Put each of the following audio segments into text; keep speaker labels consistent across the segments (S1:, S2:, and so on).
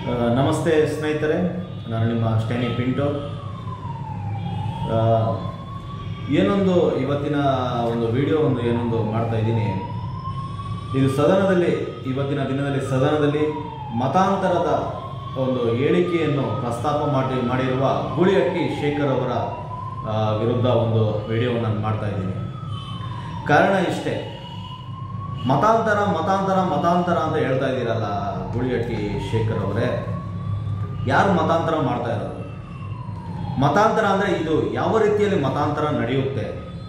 S1: ನಮಸ್ತೆ ಸ್ನೇಹಿತರೆ, ನಾನು ನಿಮ್ಮ ಸ್ಟ್ಯಾನಿ ಪಿಂಟೋ. ಏನೊಂದು ಇವತ್ತಿನ ಒಂದು ವಿಡಿಯೋ ಏನೊಂದು ಮಾಡ್ತಾ ಇದ್ದೀನಿ. ಇದು ಸದನದಲ್ಲಿ ಇವತ್ತಿನ ದಿನದಲ್ಲಿ ಸದನದಲ್ಲಿ ಮತಾಂತರದ ಒಂದು ಹೇಳಿಕೆಯನ್ನು ಪ್ರಸ್ತಾಪ ಮಾಡಿರುವ ಗೂಳಿಹಟ್ಟಿ ಶೇಖರ್ ಅವರ ವಿರುದ್ಧ ಒಂದು ವಿಡಿಯೋವನ್ನು ನಾನು ಮಾಡ್ತಾ ಇದ್ದೀನಿ. ಕಾರಣ ಇಷ್ಟೇ, ಮತಾಂತರ ಮತಾಂತರ ಮತಾಂತರ ಅಂತ ಹೇಳ್ತಾ ಇದ್ದೀರಲ್ಲ ಗೂಳಿಹಟ್ಟಿ ಶೇಖರ್ ಅವರೇ, ಯಾರು ಮತಾಂತರ ಮಾಡ್ತಾ ಇರೋದು? ಮತಾಂತರ ಅಂದರೆ ಇದು ಯಾವ ರೀತಿಯಲ್ಲಿ ಮತಾಂತರ ನಡೆಯುತ್ತೆ?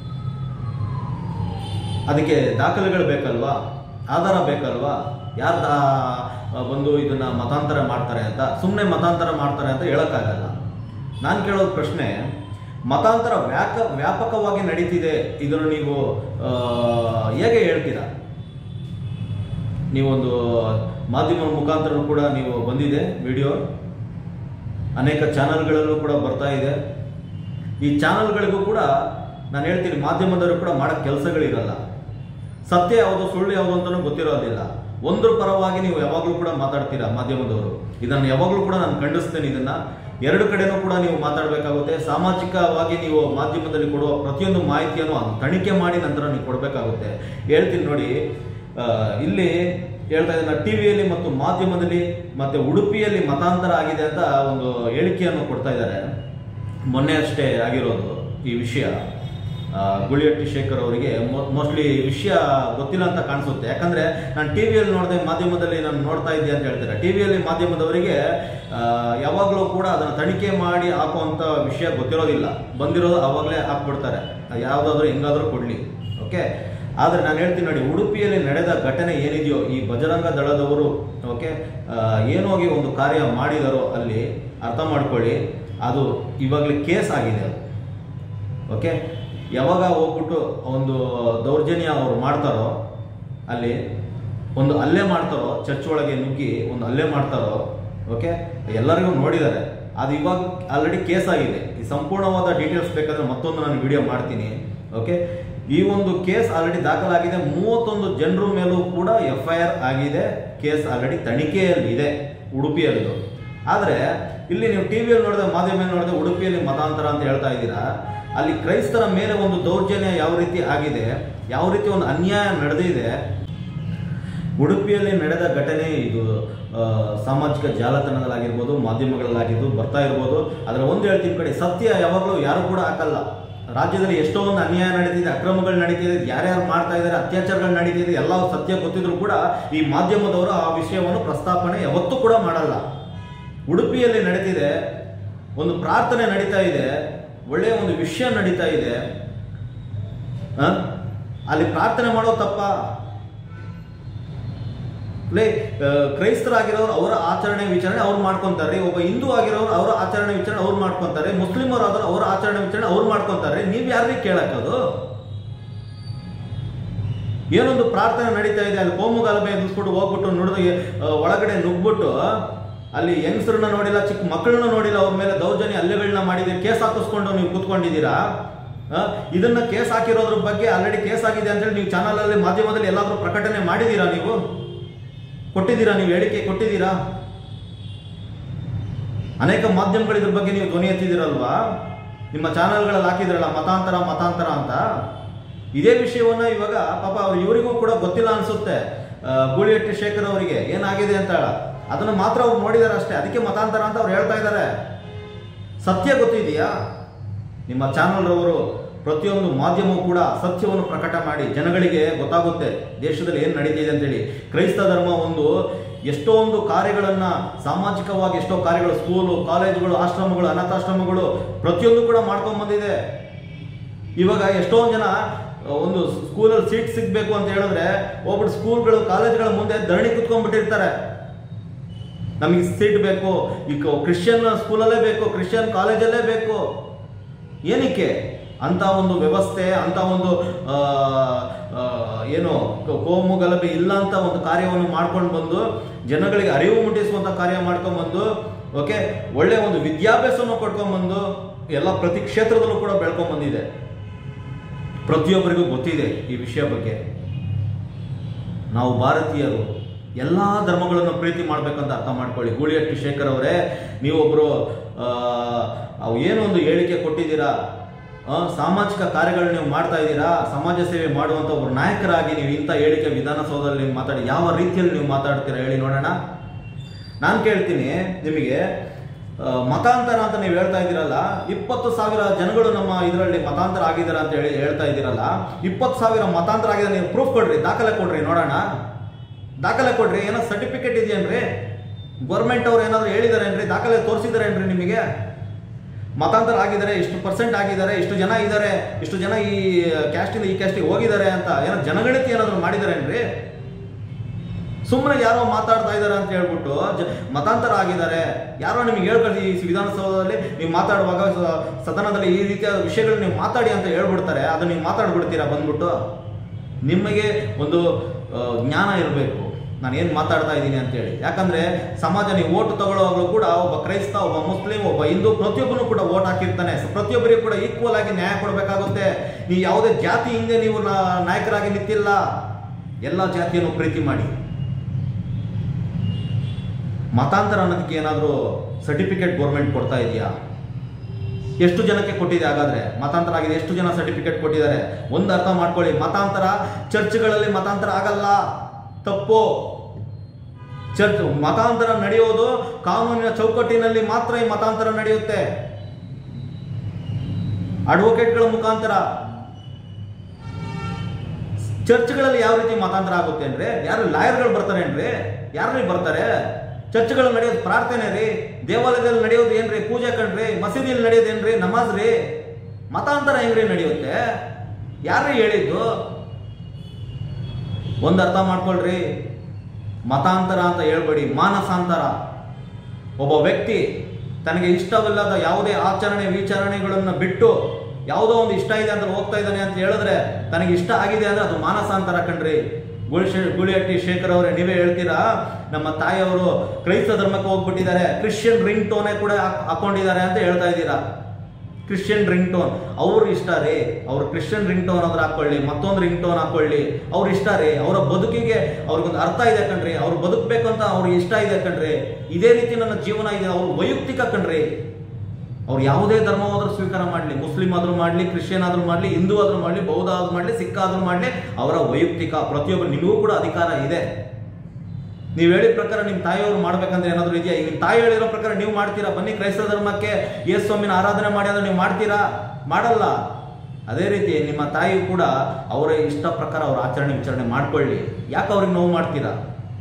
S1: ಅದಕ್ಕೆ ದಾಖಲೆಗಳು ಬೇಕಲ್ವಾ, ಆಧಾರ ಬೇಕಲ್ವಾ? ಯಾರು ಬಂದು ಇದನ್ನು ಮತಾಂತರ ಮಾಡ್ತಾರೆ ಅಂತ, ಸುಮ್ಮನೆ ಮತಾಂತರ ಮಾಡ್ತಾರೆ ಅಂತ ಹೇಳೋಕ್ಕಾಗಲ್ಲ. ನಾನು ಕೇಳೋದು ಪ್ರಶ್ನೆ, ಮತಾಂತರ ವ್ಯಾಪಕವಾಗಿ ನಡೀತಿದೆ, ಇದನ್ನು ನೀವು ಹೇಗೆ ಹೇಳ್ತೀರಾ? ನೀವೊಂದು ಮಾಧ್ಯಮ ಮುಖಾಂತರ ಕೂಡ ನೀವು ಬಂದಿದೆ ವಿಡಿಯೋ, ಅನೇಕ ಚಾನಲ್ಗಳಲ್ಲೂ ಕೂಡ ಬರ್ತಾ ಇದೆ. ಈ ಚಾನಲ್ಗಳಿಗೂ ಕೂಡ ನಾನು ಹೇಳ್ತೀನಿ, ಮಾಧ್ಯಮದವರು ಕೂಡ ಮಾಡೋಕ್ಕೆ ಕೆಲಸಗಳಿರಲ್ಲ. ಸತ್ಯ ಯಾವುದು ಸುಳ್ಳು ಯಾವುದು ಅಂತಲೂ ಗೊತ್ತಿರೋದಿಲ್ಲ. ಒಂದ್ರ ಪರವಾಗಿ ನೀವು ಯಾವಾಗಲೂ ಕೂಡ ಮಾತಾಡ್ತೀರಾ ಮಾಧ್ಯಮದವರು. ಇದನ್ನು ಯಾವಾಗಲೂ ಕೂಡ ನಾನು ಖಂಡಿಸ್ತೇನೆ. ಇದನ್ನು ಎರಡು ಕಡೆನೂ ಕೂಡ ನೀವು ಮಾತಾಡಬೇಕಾಗುತ್ತೆ. ಸಾಮಾಜಿಕವಾಗಿ ನೀವು ಮಾಧ್ಯಮದಲ್ಲಿ ಕೊಡುವ ಪ್ರತಿಯೊಂದು ಮಾಹಿತಿಯನ್ನು ತನಿಖೆ ಮಾಡಿ ನಂತರ ನೀವು ಕೊಡಬೇಕಾಗುತ್ತೆ. ಹೇಳ್ತೀನಿ ನೋಡಿ, ಇಲ್ಲಿ ಹೇಳ್ತಾ ಇದ್ದಾರೆ, ಟಿವಿಯಲ್ಲಿ ಮತ್ತು ಮಾಧ್ಯಮದಲ್ಲಿ ಮತ್ತೆ ಉಡುಪಿಯಲ್ಲಿ ಮತಾಂತರ ಆಗಿದೆ ಅಂತ ಒಂದು ಹೇಳಿಕೆಯನ್ನು ಕೊಡ್ತಾ ಇದ್ದಾರೆ. ಮೊನ್ನೆ ಅಷ್ಟೇ ಆಗಿರೋದು ಈ ವಿಷಯ. ಗೂಳಿಹಟ್ಟಿ ಶೇಖರ್ ಅವರಿಗೆ ಮೋಸ್ಟ್ಲಿ ಈ ವಿಷಯ ಗೊತ್ತಿಲ್ಲ ಅಂತ ಕಾಣಿಸುತ್ತೆ. ಯಾಕಂದ್ರೆ ನಾನು ಟಿವಿಯಲ್ಲಿ ನೋಡಿದೆ, ಮಾಧ್ಯಮದಲ್ಲಿ ನಾನು ನೋಡ್ತಾ ಇದ್ದೆ ಅಂತ ಹೇಳ್ತಾರೆ. ಟಿವಿಯಲ್ಲಿ ಮಾಧ್ಯಮದವರಿಗೆ ಯಾವಾಗಲೂ ಕೂಡ ಅದನ್ನು ತನಿಖೆ ಮಾಡಿ ಹಾಕುವಂಥ ವಿಷಯ ಗೊತ್ತಿರೋದಿಲ್ಲ. ಬಂದಿರೋದು ಆವಾಗಲೇ ಹಾಕ್ಬಿಡ್ತಾರೆ, ಯಾವುದಾದ್ರೂ ಹೆಂಗಾದ್ರೂ ಕೊಡಲಿ. ಓಕೆ, ಆದರೆ ನಾನು ಹೇಳ್ತೀನಿ ನೋಡಿ, ಉಡುಪಿಯಲ್ಲಿ ನಡೆದ ಘಟನೆ ಏನಿದೆಯೋ, ಈ ಬಜರಂಗ ದಳದವರು ಏನೋಗಿ ಒಂದು ಕಾರ್ಯ ಮಾಡಿದಾರೋ ಅಲ್ಲಿ ಅರ್ಥ ಮಾಡ್ಕೊಳ್ಳಿ, ಅದು ಇವಾಗಲೇ ಕೇಸ್ ಆಗಿದೆ ಅದು. ಓಕೆ, ಯಾವಾಗ ಹೋಗ್ಬಿಟ್ಟು ಒಂದು ದೌರ್ಜನ್ಯ ಅವರು ಮಾಡ್ತಾರೋ, ಅಲ್ಲಿ ಒಂದು ಹಲ್ಲೆ ಮಾಡ್ತಾರೋ, ಚರ್ಚ್ ಒಳಗೆ ನುಗ್ಗಿ ಒಂದು ಹಲ್ಲೆ ಮಾಡ್ತಾರೋ, ಓಕೆ, ಎಲ್ಲರಿಗೂ ನೋಡಿದ್ದಾರೆ. ಅದು ಇವಾಗ ಆಲ್ರೆಡಿ ಕೇಸ್ ಆಗಿದೆ. ಈ ಸಂಪೂರ್ಣವಾದ ಡೀಟೇಲ್ಸ್ ಬೇಕಾದ್ರೆ ಮತ್ತೊಂದು ನಾನು ವಿಡಿಯೋ ಮಾಡ್ತೀನಿ. ಓಕೆ, ಈ ಒಂದು ಕೇಸ್ ಆಲ್ರೆಡಿ ದಾಖಲಾಗಿದೆ. 31 ಜನರ ಮೇಲೂ ಕೂಡ FIR ಆಗಿದೆ. ಕೇಸ್ ಆಲ್ರೆಡಿ ತನಿಖೆಯಲ್ಲಿ ಇದೆ ಉಡುಪಿಯಲ್ಲಿ. ಆದರೆ ಇಲ್ಲಿ ನೀವು ಟಿವಿಯಲ್ಲಿ ನೋಡಿದೆ, ಮಾಧ್ಯಮದಲ್ಲಿ ನೋಡಿದೆ, ಉಡುಪಿಯಲ್ಲಿ ಮತಾಂತರ ಅಂತ ಹೇಳ್ತಾ ಇದ್ದೀರಾ. ಅಲ್ಲಿ ಕ್ರೈಸ್ತರ ಮೇಲೆ ಒಂದು ದೌರ್ಜನ್ಯ ಯಾವ ರೀತಿ ಆಗಿದೆ, ಯಾವ ರೀತಿ ಒಂದು ಅನ್ಯಾಯ ನಡೆದಿದೆ. ಉಡುಪಿಯಲ್ಲಿ ನಡೆದ ಘಟನೆ ಇದು ಸಾಮಾಜಿಕ ಜಾಲತಾಣಗಳಾಗಿರ್ಬೋದು, ಮಾಧ್ಯಮಗಳಲ್ಲಾಗಿರ್ಬೋದು ಬರ್ತಾ ಇರ್ಬೋದು. ಅದರ ಒಂದು ಹೇಳ್ತೀನಿ ಕಡೆ, ಸತ್ಯ ಯಾವಾಗಲೂ ಯಾರು ಕೂಡ ಹಾಕಲ್ಲ. ರಾಜ್ಯದಲ್ಲಿ ಎಷ್ಟೋ ಒಂದು ಅನ್ಯಾಯ ನಡೀತಿದೆ, ಅಕ್ರಮಗಳು ನಡೀತಿದೆ, ಯಾರ್ಯಾರು ಮಾಡ್ತಾ ಇದ್ದಾರೆ, ಅತ್ಯಾಚಾರಗಳು ನಡೀತಿದೆ, ಎಲ್ಲ ಸತ್ಯ ಗೊತ್ತಿದ್ರು ಕೂಡ ಈ ಮಾಧ್ಯಮದವರು ಆ ವಿಷಯವನ್ನು ಪ್ರಸ್ತಾಪನೆ ಯಾವತ್ತೂ ಕೂಡ ಮಾಡಲ್ಲ. ಉಡುಪಿಯಲ್ಲಿ ನಡೀತಿದೆ, ಒಂದು ಪ್ರಾರ್ಥನೆ ನಡೀತಾ ಇದೆ, ಒಳ್ಳೆಯ ಒಂದು ವಿಷಯ ನಡೀತಾ ಇದೆ, ಅಲ್ಲಿ ಪ್ರಾರ್ಥನೆ ಮಾಡೋ ತಪ್ಪ? ಕ್ರೈಸ್ತರಾಗಿರೋರು ಅವರ ಆಚರಣೆ ವಿಚಾರಣೆ ಅವ್ರು ಮಾಡ್ಕೊಂತಾರೆ, ಒಬ್ಬ ಹಿಂದೂ ಆಗಿರೋರು ಅವರ ಆಚರಣೆ ವಿಚಾರಣೆ ಅವ್ರು ಮಾಡ್ಕೊಂತಾರೆ, ಮುಸ್ಲಿಮರು ಆದರೂ ಅವರ ಆಚರಣೆ ವಿಚಾರಣೆ ಅವ್ರು ಮಾಡ್ಕೊಂತಾರೆ. ನೀವು ಯಾರಿಗೆ ಕೇಳಕ್ಕದು? ಏನೊಂದು ಪ್ರಾರ್ಥನೆ ನಡೀತಾ ಇದೆ, ಅಲ್ಲಿ ಕೋಮು ಗಲಭೆ ಎದುರಿಸ್ಬಿಟ್ಟು ಹೋಗ್ಬಿಟ್ಟು ನೋಡಿದ ಒಳಗಡೆ ನುಗ್ಬಿಟ್ಟು ಅಲ್ಲಿ ಯಂಗ್ಸ್ರನ್ನ ನೋಡಿಲ್ಲ, ಚಿಕ್ಕ ಮಕ್ಕಳನ್ನ ನೋಡಿಲ್ಲ, ಅವ್ರ ಮೇಲೆ ದೌರ್ಜನ್ಯ ಹಲ್ಲೆಗಳನ್ನ ಮಾಡಿದ್ದೀರಿ, ಕೇಸ್ ಹಾಕಿಸ್ಕೊಂಡು ನೀವು ಕೂತ್ಕೊಂಡಿದ್ದೀರಾ. ಇದನ್ನ ಕೇಸ್ ಹಾಕಿರೋದ್ರ ಬಗ್ಗೆ ಆಲ್ರೆಡಿ ಕೇಸ್ ಆಗಿದೆ ಅಂತೇಳಿ ನೀವು ಚಾನಲಲ್ಲಿ ಮಾಧ್ಯಮದಲ್ಲಿ ಎಲ್ಲಾದ್ರೂ ಪ್ರಕಟಣೆ ಮಾಡಿದ್ದೀರಾ? ನೀವು ಕೊಟ್ಟಿದ್ದೀರಾ? ನೀವು ಹೇಳಿಕೆ ಕೊಟ್ಟಿದ್ದೀರಾ? ಅನೇಕ ಮಾಧ್ಯಮಗಳು ಇದ್ರ ಬಗ್ಗೆ ನೀವು ಧ್ವನಿ ಎತ್ತಿದ್ದೀರಲ್ವಾ? ನಿಮ್ಮ ಚಾನಲ್ಗಳಲ್ಲಿ ಹಾಕಿದ್ರಲ್ಲ ಮತಾಂತರ ಮತಾಂತರ ಅಂತ. ಇದೇ ವಿಷಯವನ್ನ ಇವಾಗ ಪಾಪ ಇವರಿಗೂ ಕೂಡ ಗೊತ್ತಿಲ್ಲ ಅನ್ಸುತ್ತೆ, ಗೂಳಿಹಟ್ಟಿ ಶೇಖರ್ ಅವರಿಗೆ ಏನಾಗಿದೆ ಅಂತ. ಅದನ್ನು ಮಾತ್ರ ಅವ್ರು ನೋಡಿದಾರೆ ಅಷ್ಟೇ, ಅದಕ್ಕೆ ಮತಾಂತರ ಅಂತ ಅವ್ರು ಹೇಳ್ತಾ ಇದ್ದಾರೆ. ಸತ್ಯ ಗೊತ್ತಿದೆಯಾ? ನಿಮ್ಮ ಚಾನಲ್ ಅವರು ಪ್ರತಿಯೊಂದು ಮಾಧ್ಯಮವೂ ಕೂಡ ಸತ್ಯವನ್ನು ಪ್ರಕಟ ಮಾಡಿ ಜನಗಳಿಗೆ ಗೊತ್ತಾಗುತ್ತೆ ದೇಶದಲ್ಲಿ ಏನು ನಡೀತಿದೆ ಅಂತೇಳಿ. ಕ್ರೈಸ್ತ ಧರ್ಮ ಎಷ್ಟೋ ಒಂದು ಕಾರ್ಯಗಳನ್ನು, ಸಾಮಾಜಿಕವಾಗಿ ಎಷ್ಟೋ ಕಾರ್ಯಗಳು, ಸ್ಕೂಲು, ಕಾಲೇಜುಗಳು, ಆಶ್ರಮಗಳು, ಅನಾಥಾಶ್ರಮಗಳು ಪ್ರತಿಯೊಂದು ಕೂಡ ಮಾಡ್ಕೊಂಡು ಬಂದಿದೆ. ಇವಾಗ ಎಷ್ಟೊಂದು ಜನ ಒಂದು ಸ್ಕೂಲಲ್ಲಿ ಸೀಟ್ ಸಿಗಬೇಕು ಅಂತ ಹೇಳಿದ್ರೆ ಹೋಗ್ಬಿಟ್ಟು ಸ್ಕೂಲ್ಗಳು, ಕಾಲೇಜುಗಳ ಮುಂದೆ ಧರಣಿ ಕುತ್ಕೊಂಡ್ಬಿಟ್ಟಿರ್ತಾರೆ. ನಮಗೆ ಸೀಟ್ ಬೇಕು, ಈಗ ಕ್ರಿಶ್ಚಿಯನ್ ಸ್ಕೂಲಲ್ಲೇ ಬೇಕು, ಕ್ರಿಶ್ಚಿಯನ್ ಕಾಲೇಜಲ್ಲೇ ಬೇಕು. ಏನಕ್ಕೆ ಅಂತ ಒಂದು ವ್ಯವಸ್ಥೆ, ಅಂತ ಒಂದು ಏನು ಕೋಮು ಗಲಭೆ ಇಲ್ಲ ಅಂತ ಒಂದು ಕಾರ್ಯವನ್ನು ಮಾಡ್ಕೊಂಡು ಬಂದು ಜನಗಳಿಗೆ ಅರಿವು ಮುಟ್ಟಿಸುವಂಥ ಕಾರ್ಯ ಮಾಡ್ಕೊಂಡು ಬಂದು, ಓಕೆ, ಒಳ್ಳೆಯ ಒಂದು ವಿದ್ಯಾಭ್ಯಾಸವನ್ನು ಕೊಡ್ಕೊಂಡ್ಬಂದು ಎಲ್ಲ ಪ್ರತಿ ಕ್ಷೇತ್ರದಲ್ಲೂ ಕೂಡ ಬೆಳ್ಕೊಂಡು ಬಂದಿದೆ. ಪ್ರತಿಯೊಬ್ಬರಿಗೂ ಗೊತ್ತಿದೆ ಈ ವಿಷಯ ಬಗ್ಗೆ. ನಾವು ಭಾರತೀಯರು ಎಲ್ಲ ಧರ್ಮಗಳನ್ನು ಪ್ರೀತಿ ಮಾಡ್ಬೇಕಂತ ಅರ್ಥ ಮಾಡ್ಕೊಳ್ಳಿ. ಗೂಳಿಹಟ್ಟಿ ಶೇಖರ್ ಅವರೇ, ನೀವೊಬ್ಬರು ಏನೋ ಒಂದು ಹೇಳಿಕೆ ಕೊಟ್ಟಿದ್ದೀರಾ, ಸಾಮಾಜಿಕ ಕಾರ್ಯಗಳು ನೀವು ಮಾಡ್ತಾ ಇದ್ದೀರಾ, ಸಮಾಜ ಸೇವೆ ಮಾಡುವಂಥ ಒಬ್ಬರು ನಾಯಕರಾಗಿ ನೀವು ಇಂಥ ಹೇಳಿಕೆ ವಿಧಾನಸೌಧದಲ್ಲಿ ಮಾತಾಡಿ ಯಾವ ರೀತಿಯಲ್ಲಿ ನೀವು ಮಾತಾಡ್ತೀರಾ ಹೇಳಿ ನೋಡೋಣ. ನಾನು ಕೇಳ್ತೀನಿ ನಿಮಗೆ, ಮತಾಂತರ ಅಂತ ನೀವು ಹೇಳ್ತಾ ಇದ್ದೀರಲ್ಲ, 20,000 ಜನಗಳು ನಮ್ಮ ಇದರಲ್ಲಿ ಮತಾಂತರ ಆಗಿದ್ದಾರೆ ಅಂತ ಹೇಳ್ತಾ ಇದ್ದೀರಲ್ಲ, 20,000 ಮತಾಂತರ ಆಗಿದೆ, ನೀವು ಪ್ರೂಫ್ ಕೊಡ್ರಿ, ದಾಖಲೆ ಕೊಡ್ರಿ ನೋಡೋಣ, ದಾಖಲೆ ಕೊಡ್ರಿ. ಏನೋ ಸರ್ಟಿಫಿಕೇಟ್ ಇದೆಯೇನ್ರಿ? ಗೌರ್ಮೆಂಟ್ ಅವ್ರು ಏನಾದ್ರು ಹೇಳಿದಾರೇನ್ರಿ? ದಾಖಲೆ ತೋರಿಸಿದಾರೇನ್ರಿ ನಿಮಗೆ? ಮತಾಂತರ ಆಗಿದ್ದಾರೆ, ಇಷ್ಟು % ಆಗಿದ್ದಾರೆ, ಇಷ್ಟು ಜನ ಇದ್ದಾರೆ, ಇಷ್ಟು ಜನ ಈ ಕ್ಯಾಸ್ಟಿಂದ ಈ ಕ್ಯಾಸ್ಟಿಗೆ ಹೋಗಿದ್ದಾರೆ ಅಂತ ಏನೋ ಜನಗಣತಿ ಏನಾದ್ರು ಮಾಡಿದಾರೇನ್ರಿ? ಸುಮ್ಮನೆ ಯಾರೋ ಮಾತಾಡ್ತಾ ಇದ್ದಾರೆ ಅಂತ ಹೇಳ್ಬಿಟ್ಟು ಮತಾಂತರ ಆಗಿದ್ದಾರೆ ಯಾರೋ ನಿಮಗೆ ಹೇಳ್ಕೊಳ್ಳಿ, ಈ ವಿಧಾನಸೌಧದಲ್ಲಿ ನೀವು ಮಾತಾಡುವಾಗ ಸದನದಲ್ಲಿ ಈ ರೀತಿಯ ವಿಷಯಗಳು ನೀವು ಮಾತಾಡಿ ಅಂತ ಹೇಳ್ಬಿಡ್ತಾರೆ, ಅದನ್ನ ನೀವು ಮಾತಾಡ್ಬಿಡ್ತೀರಾ ಬಂದ್ಬಿಟ್ಟು? ನಿಮಗೆ ಒಂದು ಜ್ಞಾನ ಇರಬೇಕು, ನಾನು ಏನು ಮಾತಾಡ್ತಾ ಇದ್ದೀನಿ ಅಂತೇಳಿ. ಯಾಕಂದರೆ ಸಮಾಜ ನೀವು ಓಟು ತಗೊಳ್ಳುವಾಗಲೂ ಕೂಡ ಒಬ್ಬ ಕ್ರೈಸ್ತ, ಒಬ್ಬ ಮುಸ್ಲಿಂ, ಒಬ್ಬ ಹಿಂದೂ ಪ್ರತಿಯೊಬ್ಬನು ಕೂಡ ಓಟ್ ಹಾಕಿರ್ತಾನೆ. ಪ್ರತಿಯೊಬ್ಬರಿಗೂ ಕೂಡ ಈಕ್ವಲ್ ಆಗಿ ನ್ಯಾಯ ಕೊಡಬೇಕಾಗುತ್ತೆ. ನೀವು ಯಾವುದೇ ಜಾತಿ ಹಿಂದೆ ನೀವು ನಾಯಕರಾಗಿ ನಿಂತಿಲ್ಲ, ಎಲ್ಲ ಜಾತಿಯನ್ನು ಪ್ರೀತಿ ಮಾಡಿ. ಮತಾಂತರ ಅನ್ನೋದಕ್ಕೆ ಏನಾದರೂ ಸರ್ಟಿಫಿಕೇಟ್ ಗೌರ್ಮೆಂಟ್ ಕೊಡ್ತಾ ಇದೆಯಾ? ಎಷ್ಟು ಜನಕ್ಕೆ ಕೊಟ್ಟಿದೆ? ಹಾಗಾದ್ರೆ ಮತಾಂತರ ಆಗಿದೆ, ಎಷ್ಟು ಜನ ಸರ್ಟಿಫಿಕೇಟ್ ಕೊಟ್ಟಿದ್ದಾರೆ? ಒಂದು ಅರ್ಥ ಮಾಡ್ಕೊಳ್ಳಿ, ಮತಾಂತರ ಚರ್ಚ್ಗಳಲ್ಲಿ ಮತಾಂತರ ಆಗಲ್ಲ, ತಪ್ಪು. ಮತಾಂತರ ನಡೆಯೋದು ಕಾನೂನಿನ ಚೌಕಟ್ಟಿನಲ್ಲಿ ಮಾತ್ರ ಈ ಮತಾಂತರ ನಡೆಯುತ್ತೆ. ಅಡ್ವೊಕೇಟ್ಗಳ ಮುಖಾಂತರ. ಚರ್ಚ್ಗಳಲ್ಲಿ ಯಾವ ರೀತಿ ಮತಾಂತರ ಆಗುತ್ತೆ ಅಂದ್ರೆ, ಯಾರು ಲಾಯರ್ಗಳು ಬರ್ತಾರೇನ್ರಿ? ಯಾರು ಬರ್ತಾರೆ? ಚರ್ಚ್ಗಳು ನಡೆಯೋದು ಪ್ರಾರ್ಥನೆ ರೀ, ದೇವಾಲಯದಲ್ಲಿ ನಡೆಯೋದು ಏನ್ರಿ? ಪೂಜೆ ಕಣ್ರಿ, ಮಸೀದಿಯಲ್ಲಿ ನಡೆಯೋದು ಏನ್ರಿ? ನಮಾಜ್ ರೀ. ಮತಾಂತರ ಹೆಂಗ್ರಿ ನಡೆಯುತ್ತೆ? ಯಾರು ಹೇಳಿದ್ದು? ಒಂದು ಅರ್ಥ ಮಾಡ್ಕೊಳ್ರಿ, ಮತಾಂತರ ಅಂತ ಹೇಳ್ಬೇಡಿ, ಮಾನಸಾಂತರ. ಒಬ್ಬ ವ್ಯಕ್ತಿ ತನಗೆ ಇಷ್ಟವಿಲ್ಲದ ಯಾವುದೇ ಆಚರಣೆ ವಿಚಾರಣೆಗಳನ್ನು ಬಿಟ್ಟು ಯಾವುದೋ ಒಂದು ಇಷ್ಟ ಇದೆ ಅಂತ ಹೋಗ್ತಾ ಇದ್ದಾನೆ ಅಂತ ಹೇಳಿದ್ರೆ, ತನಗೆ ಇಷ್ಟ ಆಗಿದೆ ಅಂದ್ರೆ ಅದು ಮಾನಸಾಂತರ ಕಣ್ರಿ. ಗೂಳಿಹಟ್ಟಿ ಶೇಖರ್ ಅವರೇ, ನೀವೇ ಹೇಳ್ತೀರಾ ನಮ್ಮ ತಾಯಿಯವರು ಕ್ರೈಸ್ತ ಧರ್ಮಕ್ಕೆ ಹೋಗ್ಬಿಟ್ಟಿದ್ದಾರೆ, ಕ್ರಿಶ್ಚಿಯನ್ ರಿಂಗ್ ಟೋನೇ ಕೂಡ ಹಾಕೊಂಡಿದ್ದಾರೆ ಅಂತ ಹೇಳ್ತಾ ಇದ್ದೀರಾ. ಕ್ರಿಶ್ಚಿಯನ್ ರಿಂಗ್ ಟೋನ್ ಅವ್ರ ಇಷ್ಟ ರೀ, ಅವ್ರು ಕ್ರಿಶ್ಚಿಯನ್ ರಿಂಗ್ ಟೋನ್ ಆದ್ರೂ ಹಾಕೊಳ್ಳಿ, ಮತ್ತೊಂದು ರಿಂಗ್ ಟೋನ್ ಹಾಕೊಳ್ಳಿ, ಅವ್ರ ಇಷ್ಟ ರೀ. ಅವರ ಬದುಕಿಗೆ ಅವ್ರಿಗೊಂದು ಅರ್ಥ ಇದೆ ಕಣ್ರಿ, ಅವ್ರು ಬದುಕಬೇಕು ಅಂತ ಅವ್ರಿಗೆ ಇಷ್ಟ ಇದೆ ಕಣ್ರಿ. ಇದೇ ರೀತಿ ನನ್ನ ಜೀವನ ಇದೆ, ಅವ್ರು ವೈಯಕ್ತಿಕ ಕಣ್ರಿ. ಅವ್ರು ಯಾವುದೇ ಧರ್ಮ ಆದ್ರೂ ಸ್ವೀಕಾರ ಮಾಡಲಿ, ಮುಸ್ಲಿಂ ಆದ್ರೂ ಮಾಡಲಿ, ಕ್ರಿಶ್ಚಿಯನ್ ಆದ್ರೂ ಮಾಡಲಿ, ಹಿಂದೂ ಆದ್ರೂ ಮಾಡಲಿ, ಬೌದ್ಧ ಆದ್ರೂ ಮಾಡಲಿ, ಸಿಖ್ ಆದ್ರೂ ಮಾಡಲಿ, ಅವರ ವೈಯಕ್ತಿಕ. ಪ್ರತಿಯೊಬ್ಬರು, ನಿಮಗೂ ಕೂಡ ಅಧಿಕಾರ ಇದೆ. ನೀವು ಹೇಳಿದ ಪ್ರಕಾರ ನಿಮ್ಮ ತಾಯಿಯವರು ಮಾಡ್ಬೇಕಂದ್ರೆ ಏನಾದರೂ ಇದೆಯಾ? ನಿಮ್ಮ ತಾಯಿ ಹೇಳಿರೋ ಪ್ರಕಾರ ನೀವು ಮಾಡ್ತೀರಾ? ಬನ್ನಿ ಕ್ರೈಸ್ತ ಧರ್ಮಕ್ಕೆ ಯೇಸು ಸ್ವಾಮಿನ ಆರಾಧನೆ ಮಾಡಿ ಅಂದ್ರೆ ನೀವು ಮಾಡ್ತೀರಾ? ಮಾಡಲ್ಲ. ಅದೇ ರೀತಿ ನಿಮ್ಮ ತಾಯಿ ಕೂಡ ಅವರ ಇಷ್ಟ ಪ್ರಕಾರ ಅವ್ರ ಆಚರಣೆ ವಿಚಾರಣೆ ಮಾಡ್ಕೊಳ್ಳಿ. ಯಾಕೆ ಅವ್ರಿಗೆ ನೋವು ಮಾಡ್ತೀರಾ?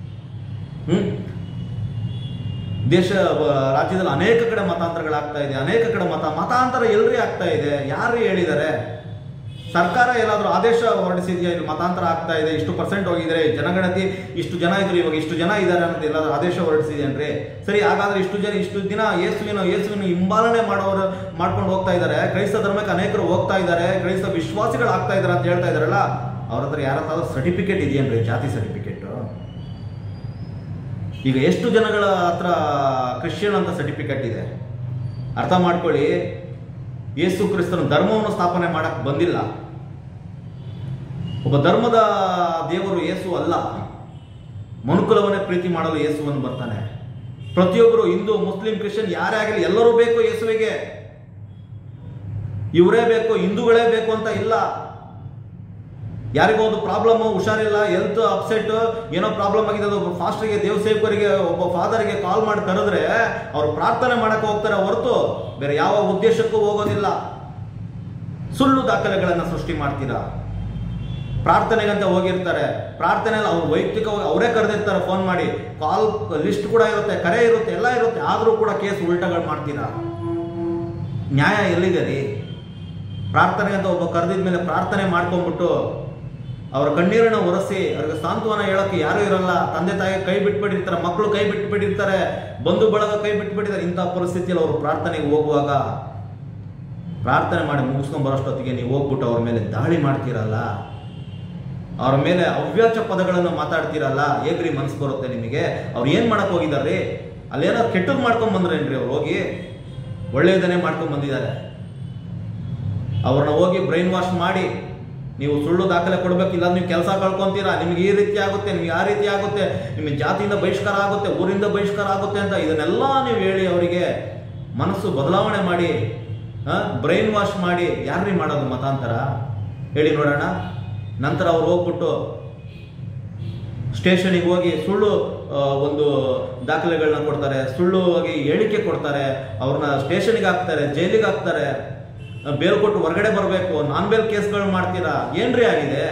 S1: ದೇಶ ರಾಜ್ಯದಲ್ಲಿ ಅನೇಕ ಕಡೆ ಮತಾಂತರಗಳಾಗ್ತಾ ಇದೆ, ಅನೇಕ ಕಡೆ ಮತಾಂತರ ಎಲ್ರಿ ಆಗ್ತಾ ಇದೆ? ಯಾರು ಹೇಳಿದ್ದಾರೆ? ಸರ್ಕಾರ ಎಲ್ಲಾದರೂ ಆದೇಶ ಹೊರಡಿಸಿದೆಯಾ? ಇಲ್ಲಿ ಮತಾಂತರ ಆಗ್ತಾ ಇದೆ, ಇಷ್ಟು % ಹೋಗಿದ್ರೆ, ಜನಗಣತಿ ಇಷ್ಟು ಜನ ಇದ್ರು, ಇವಾಗ ಇಷ್ಟು ಜನ ಇದ್ದಾರೆ ಅಂತ ಎಲ್ಲಾದ್ರೂ ಆದೇಶ ಹೊರಡಿಸಿದೇನ್ರಿ? ಸರಿ, ಹಾಗಾದ್ರೆ ಇಷ್ಟು ದಿನ ಯೇಸುವಿನ ಹಿಂಬಾಲನೆ ಮಾಡ್ಕೊಂಡು ಹೋಗ್ತಾ ಇದ್ದಾರೆ, ಕ್ರೈಸ್ತ ಧರ್ಮಕ್ಕೆ ಅನೇಕರು ಹೋಗ್ತಾ ಇದ್ದಾರೆ, ಕ್ರೈಸ್ತ ವಿಶ್ವಾಸಿಗಳು ಆಗ್ತಾ ಇದ್ದಾರೆ ಅಂತ ಹೇಳ್ತಾ ಇದಾರಲ್ಲ, ಅವ್ರ ಹತ್ರ ಯಾರಾದ್ರೂ ಸರ್ಟಿಫಿಕೇಟ್ ಇದೆಯೇನ್ರಿ? ಜಾತಿ ಸರ್ಟಿಫಿಕೇಟ್. ಈಗ ಎಷ್ಟು ಜನಗಳ ಹತ್ರ ಕ್ರಿಶ್ಚಿಯನ್ ಅಂತ ಸರ್ಟಿಫಿಕೇಟ್ ಇದೆ? ಅರ್ಥ ಮಾಡ್ಕೊಳ್ಳಿ, ಯೇಸು ಕ್ರಿಸ್ತನ ಧರ್ಮವನ್ನು ಸ್ಥಾಪನೆ ಮಾಡಕ್ ಬಂದಿಲ್ಲ. ಒಬ್ಬ ಧರ್ಮದ ದೇವರು ಯೇಸು ಅಲ್ಲ, ಮನುಕುಲವನ್ನೇ ಪ್ರೀತಿ ಮಾಡಲು ಯೇಸುವನ್ನು ಬರ್ತಾನೆ. ಪ್ರತಿಯೊಬ್ಬರು ಹಿಂದೂ, ಮುಸ್ಲಿಂ, ಕ್ರಿಶ್ಚಿಯನ್ ಯಾರೇ ಆಗಲಿ ಎಲ್ಲರೂ ಬೇಕು ಯೇಸುವಿಗೆ. ಇವರೇ ಬೇಕು, ಹಿಂದೂಗಳೇ ಬೇಕು ಅಂತ ಇಲ್ಲ. ಯಾರಿಗೋ ಒಂದು ಪ್ರಾಬ್ಲಮ್, ಹುಷಾರಿಲ್ಲ, ಹೆಲ್ತ್ ಅಪ್ಸೆಟ್, ಏನೋ ಪ್ರಾಬ್ಲಮ್ ಆಗಿದೆ, ಒಬ್ಬ ಫಾಸ್ಟರ್ಗೆ, ದೇವ ಸೇವಕರಿಗೆ, ಒಬ್ಬ ಫಾದರ್ಗೆ ಕಾಲ್ ಮಾಡಿ ಕರೆದ್ರೆ ಅವ್ರು ಪ್ರಾರ್ಥನೆ ಮಾಡಕ್ಕೆ ಹೋಗ್ತಾರೆ ಹೊರತು ಬೇರೆ ಯಾವ ಉದ್ದೇಶಕ್ಕೂ ಹೋಗೋದಿಲ್ಲ. ಸುಳ್ಳು ದಾಖಲೆಗಳನ್ನು ಸೃಷ್ಟಿ ಮಾಡ್ತೀರಾ. ಪ್ರಾರ್ಥನೆಗಂತ ಹೋಗಿರ್ತಾರೆ, ಪ್ರಾರ್ಥನೆಯಲ್ಲಿ ಅವ್ರು ವೈಯಕ್ತಿಕವಾಗಿ ಅವರೇ ಕರೆದಿರ್ತಾರೆ, ಫೋನ್ ಮಾಡಿ, ಕಾಲ್ ಲಿಸ್ಟ್ ಕೂಡ ಇರುತ್ತೆ, ಕರೆ ಇರುತ್ತೆ, ಎಲ್ಲ ಇರುತ್ತೆ, ಆದರೂ ಕೂಡ ಕೇಸ್ ಉಲ್ಟಗಳು ಮಾಡ್ತೀರಾ. ನ್ಯಾಯ ಎಲ್ಲಿದೆ ರೀ? ಪ್ರಾರ್ಥನೆ ಅಂತ ಒಬ್ಬ ಕರೆದಿದ್ಮೇಲೆ ಪ್ರಾರ್ಥನೆ ಮಾಡ್ಕೊಂಡ್ಬಿಟ್ಟು ಅವರ ಕಣ್ಣೀರನ್ನು ಒರೆಸಿ ಅವ್ರಿಗೆ ಸಾಂತ್ವನ ಹೇಳೋಕ್ಕೆ ಯಾರೂ ಇರಲ್ಲ. ತಂದೆ ತಾಯಿ ಕೈ ಬಿಟ್ಬಿಟ್ಟಿರ್ತಾರೆ, ಮಕ್ಕಳು ಕೈ ಬಿಟ್ಬಿಟ್ಟಿರ್ತಾರೆ, ಬಂಧು ಬಳಗ ಕೈ ಬಿಟ್ಬಿಟ್ಟಿರ್ತಾರೆ. ಇಂಥ ಪರಿಸ್ಥಿತಿಯಲ್ಲಿ ಅವರು ಪ್ರಾರ್ಥನೆಗೆ ಹೋಗುವಾಗ ಪ್ರಾರ್ಥನೆ ಮಾಡಿ ಮುಗಿಸ್ಕೊಂಡು ಬರೋಷ್ಟೊತ್ತಿಗೆ ನೀವು ಹೋಗ್ಬಿಟ್ಟು ಅವ್ರ ಮೇಲೆ ದಾಳಿ ಮಾಡ್ತೀರಲ್ಲ, ಅವ್ರ ಮೇಲೆ ಅವ್ಯಾಚ ಪದಗಳನ್ನು ಮಾತಾಡ್ತೀರಲ್ಲ, ಹೇಗ್ರಿ ಮನಸ್ಸು ಬರುತ್ತೆ ನಿಮಗೆ? ಅವ್ರು ಏನು ಮಾಡಕ್ಕೆ ಹೋಗಿದ್ದಾರೆ? ಅಲ್ಲೇನೋ ಕೆಟ್ಟದ್ದು ಮಾಡ್ಕೊಂಡು ಬಂದ್ರೇನ್ರಿ? ಅವ್ರು ಹೋಗಿ ಒಳ್ಳೆಯದನ್ನೇ ಮಾಡ್ಕೊಂಡು ಬಂದಿದ್ದಾರೆ. ಅವ್ರನ್ನ ಹೋಗಿ ಬ್ರೈನ್ ವಾಶ್ ಮಾಡಿ ನೀವು ಸುಳ್ಳು ದಾಖಲೆ ಕೊಡಬೇಕಿಲ್ಲ, ನೀವು ಕೆಲಸ ಕಳ್ಕೊಂತೀರಾ, ನಿಮ್ಗೆ ಈ ರೀತಿ ಆಗುತ್ತೆ, ನಿಮ್ಗೆ ಆ ರೀತಿ ಆಗುತ್ತೆ, ನಿಮಗೆ ಜಾತಿಯಿಂದ ಬಹಿಷ್ಕಾರ ಆಗುತ್ತೆ, ಊರಿಂದ ಬಹಿಷ್ಕಾರ ಆಗುತ್ತೆ ಅಂತ ಇದನ್ನೆಲ್ಲ ನೀವು ಹೇಳಿ ಅವರಿಗೆ ಮನಸ್ಸು ಬದಲಾವಣೆ ಮಾಡಿ, ಬ್ರೈನ್ ವಾಶ್ ಮಾಡಿ ಯಾರ್ರೀ ಮಾಡೋದು ಮತಾಂತರ ಹೇಳಿ ನೋಡೋಣ. ನಂತರ ಅವ್ರು ಹೋಗ್ಬಿಟ್ಟು ಸ್ಟೇಷನಿಗೆ ಹೋಗಿ ಸುಳ್ಳು ಒಂದು ದಾಖಲೆಗಳನ್ನ ಕೊಡ್ತಾರೆ, ಸುಳ್ಳು ಹೋಗಿ ಹೇಳಿಕೆ ಕೊಡ್ತಾರೆ, ಅವ್ರನ್ನ ಸ್ಟೇಷನ್ಗೆ ಹಾಕ್ತಾರೆ, ಜೈಲಿಗೆ ಹಾಕ್ತಾರೆ, ಬೇಲ್ ಕೊಟ್ಟು ಹೊರಗಡೆ ಬರಬೇಕು, ನಾನ್ ಬೇಲ್ ಕೇಸ್ಗಳು ಮಾಡ್ತೀರಾ. ಏನ್ರಿ ಆಗಿದೆ?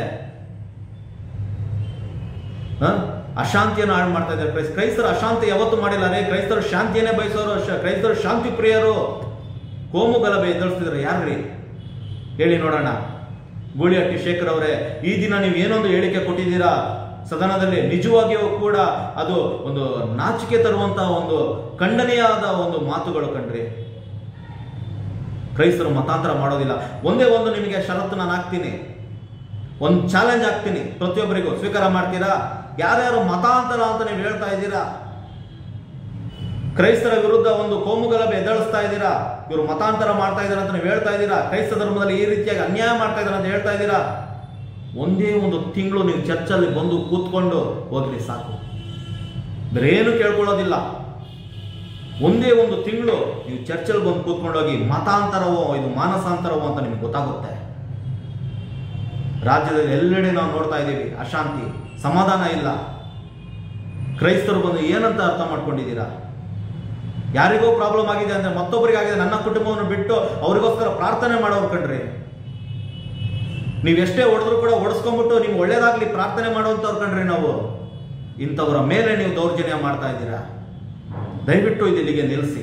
S1: ಅಶಾಂತಿಯನ್ನು ಹಾಳು ಮಾಡ್ತಾ ಇದ್ದಾರೆ. ಕ್ರೈಸ್ತರ ಅಶಾಂತಿ ಯಾವತ್ತೂ ಮಾಡಿಲ್ಲ ರೇ. ಕ್ರೈಸ್ತರು ಶಾಂತಿಯನ್ನೇ ಬಯಸೋರು, ಕ್ರೈಸ್ತರು ಶಾಂತಿ ಪ್ರಿಯರು. ಕೋಮು ಗಲಭೆ ಎದುರಿಸ್ತಿದ್ರು ಯಾರ್ರಿ ಹೇಳಿ ನೋಡೋಣ. ಗೂಳಿಹಟ್ಟಿ ಶೇಖರ್ ಅವರೇ, ಈ ದಿನ ನೀವು ಏನೊಂದು ಹೇಳಿಕೆ ಕೊಟ್ಟಿದ್ದೀರಾ ಸದನದಲ್ಲಿ, ನಿಜವಾಗಿಯೂ ಕೂಡ ಅದು ಒಂದು ನಾಚಿಕೆ ತರುವಂತಹ ಒಂದು ಖಂಡನೀಯವಾದ ಒಂದು ಮಾತುಗಳು ಕಣ್ರಿ. ಕ್ರೈಸ್ತರು ಮತಾಂತರ ಮಾಡೋದಿಲ್ಲ. ಒಂದೇ ಒಂದು ನಿಮಗೆ ಷರತ್ತು ನಾನು ಹಾಕ್ತೀನಿ, ಒಂದು ಚಾಲೆಂಜ್ ಹಾಕ್ತೀನಿ, ಪ್ರತಿಯೊಬ್ಬರಿಗೂ ಸ್ವೀಕಾರ ಮಾಡ್ತೀರಾ? ಯಾರ್ಯಾರು ಮತಾಂತರ ಅಂತ ನೀವು ಹೇಳ್ತಾ ಇದ್ದೀರಾ, ಕ್ರೈಸ್ತರ ವಿರುದ್ಧ ಒಂದು ಕೋಮು ಗಲಭೆ ಎದ್ದೇಳಿಸ್ತಾ ಇದ್ದೀರಾ, ಇವರು ಮತಾಂತರ ಮಾಡ್ತಾ ಇದ್ದಾರೆ ಅಂತ ನೀವು ಹೇಳ್ತಾ ಇದ್ದೀರಾ, ಕ್ರೈಸ್ತ ಧರ್ಮದಲ್ಲಿ ಈ ರೀತಿಯಾಗಿ ಅನ್ಯಾಯ ಮಾಡ್ತಾ ಇದ್ದಾರೆ ಅಂತ ಹೇಳ್ತಾ ಇದ್ದೀರಾ, ಒಂದೇ ಒಂದು ತಿಂಗಳು ನೀವು ಚರ್ಚಲ್ಲಿ ಬಂದು ಕೂತ್ಕೊಂಡು ಹೋಗ್ಲಿ ಸಾಕು, ಬೇರೇನು ಕೇಳ್ಕೊಳ್ಳೋದಿಲ್ಲ. ಒಂದೇ ಒಂದು ತಿಂಗಳು ನೀವು ಚರ್ಚಲ್ಲಿ ಬಂದು ಕೂತ್ಕೊಂಡೋಗಿ ಮತಾಂತರವೋ ಇದು ಮಾನಸಾಂತರವೋ ಅಂತ ನಿಮ್ಗೆ ಗೊತ್ತಾಗುತ್ತೆ. ರಾಜ್ಯದಲ್ಲಿ ಎಲ್ಲೆಡೆ ನಾವು ನೋಡ್ತಾ ಇದ್ದೀವಿ ಅಶಾಂತಿ, ಸಮಾಧಾನ ಇಲ್ಲ. ಕ್ರೈಸ್ತರು ಬಂದು ಏನಂತ ಅರ್ಥ ಮಾಡ್ಕೊಂಡಿದ್ದೀರಾ? ಯಾರಿಗೋ ಪ್ರಾಬ್ಲಮ್ ಆಗಿದೆ ಅಂದ್ರೆ ಮತ್ತೊಬ್ಬರಿಗಾಗಿದೆ, ನನ್ನ ಕುಟುಂಬವನ್ನು ಬಿಟ್ಟು ಅವರಿಗೋಸ್ಕರ ಪ್ರಾರ್ಥನೆ ಮಾಡೋರು ಕಣ್ರಿ. ನೀವೆಷ್ಟೇ ಹೊಡೆದ್ರು ಕೂಡ ಹೊಡೆಸ್ಕೊಂಡ್ಬಿಟ್ಟು ನಿಮ್ಗೆ ಒಳ್ಳೇದಾಗ್ಲಿ ಪ್ರಾರ್ಥನೆ ಮಾಡುವಂಥವ್ರು ಕಣ್ರಿ ನಾವು. ಇಂಥವರ ಮೇಲೆ ನೀವು ದೌರ್ಜನ್ಯ ಮಾಡ್ತಾ ಇದ್ದೀರಾ. ದಯವಿಟ್ಟು ಇಲ್ಲಿಗೆ ನಿಲ್ಲಿಸಿ.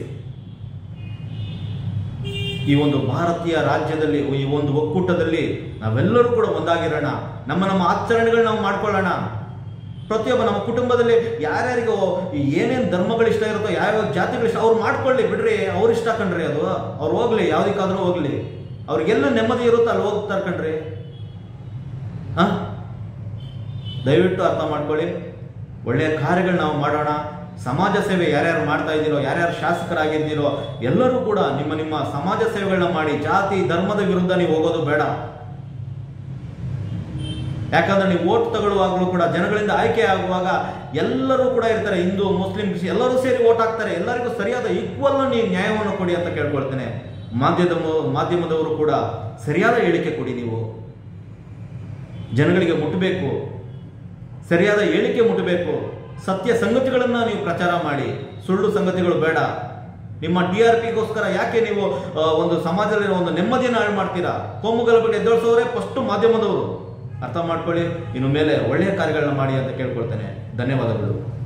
S1: ಈ ಒಂದು ಭಾರತೀಯ ರಾಜ್ಯದಲ್ಲಿ, ಈ ಒಂದು ಒಕ್ಕೂಟದಲ್ಲಿ ನಾವೆಲ್ಲರೂ ಕೂಡ ಒಂದಾಗಿರೋಣ. ನಮ್ಮ ಆಚರಣೆಗಳು ನಾವು ಮಾಡ್ಕೊಳ್ಳೋಣ. ಪ್ರತಿಯೊಬ್ಬ ನಮ್ಮ ಕುಟುಂಬದಲ್ಲಿ ಯಾರ್ಯಾರಿಗೂ ಏನೇನು ಧರ್ಮಗಳು ಇಷ್ಟ ಇರುತ್ತೋ, ಯಾವ್ಯಾವ ಜಾತಿಗಳು ಇಷ್ಟ ಅವ್ರು ಮಾಡ್ಕೊಳ್ಳಿ ಬಿಡ್ರಿ. ಅವ್ರು ಇಷ್ಟ ಕಣ್ರಿ, ಅದು ಅವ್ರು ಹೋಗ್ಲಿ, ಯಾವ್ದಕ್ಕಾದ್ರೂ ಹೋಗ್ಲಿ, ಅವ್ರಿಗೆಲ್ಲ ನೆಮ್ಮದಿ ಇರುತ್ತೋ ಅಲ್ಲಿ ಹೋಗ್ತಾರೆ ಕಣ್ರಿ. ದಯವಿಟ್ಟು ಅರ್ಥ ಮಾಡ್ಕೊಳ್ಳಿ. ಒಳ್ಳೆಯ ಕಾರ್ಯಗಳು ನಾವು ಮಾಡೋಣ. ಸಮಾಜ ಸೇವೆ ಯಾರ್ಯಾರು ಮಾಡ್ತಾ ಇದ್ದೀರೋ, ಯಾರ್ಯಾರು ಶಾಸಕರಾಗಿದ್ದೀರೋ ಎಲ್ಲರೂ ಕೂಡ ನಿಮ್ಮ ಸಮಾಜ ಸೇವೆಗಳನ್ನ ಮಾಡಿ. ಜಾತಿ ಧರ್ಮದ ವಿರುದ್ಧ ನೀವು ಹೋಗೋದು ಬೇಡ. ಯಾಕಂದ್ರೆ ನೀವು ಓಟ್ ತಗೊಳ್ಳುವಾಗಲೂ ಕೂಡ ಜನಗಳಿಂದ ಆಯ್ಕೆ ಆಗುವಾಗ ಎಲ್ಲರೂ ಕೂಡ ಇರ್ತಾರೆ, ಹಿಂದೂ ಮುಸ್ಲಿಂ ಎಲ್ಲರೂ ಸೇರಿ ಓಟ್ ಹಾಕ್ತಾರೆ. ಎಲ್ಲರಿಗೂ ಸರಿಯಾದ ಈಕ್ವಲ್ ನೀವು ನ್ಯಾಯವನ್ನು ಕೊಡಿ ಅಂತ ಕೇಳ್ಕೊಳ್ತೇನೆ. ಮಾಧ್ಯಮದವರು ಕೂಡ ಸರಿಯಾದ ಹೇಳಿಕೆ ಕೊಡಿ. ನೀವು ಜನಗಳಿಗೆ ಮುಟ್ಟಬೇಕು, ಸರಿಯಾದ ಹೇಳಿಕೆ ಮುಟ್ಟಬೇಕು. ಸತ್ಯ ಸಂಗತಿಗಳನ್ನ ನೀವು ಪ್ರಚಾರ ಮಾಡಿ, ಸುಳ್ಳು ಸಂಗತಿಗಳು ಬೇಡ. ನಿಮ್ಮ TRPಗೋಸ್ಕರ ಯಾಕೆ ನೀವು ಒಂದು ಸಮಾಜದಲ್ಲಿ ಒಂದು ನೆಮ್ಮದಿಯನ್ನು ಹಾಳು ಮಾಡ್ತೀರಾ? ಕೋಮುಗಲಭೆ ಎದ್ದೇಳಿಸೋರೇ ಫಸ್ಟ್ ಮಾಧ್ಯಮದವರು. ಅರ್ಥ ಮಾಡ್ಕೊಳ್ಳಿ. ಇನ್ನು ಮೇಲೆ ಒಳ್ಳೆಯ ಕಾರ್ಯಗಳನ್ನ ಮಾಡಿ ಅಂತ ಕೇಳ್ಕೊಳ್ತೇನೆ. ಧನ್ಯವಾದಗಳು.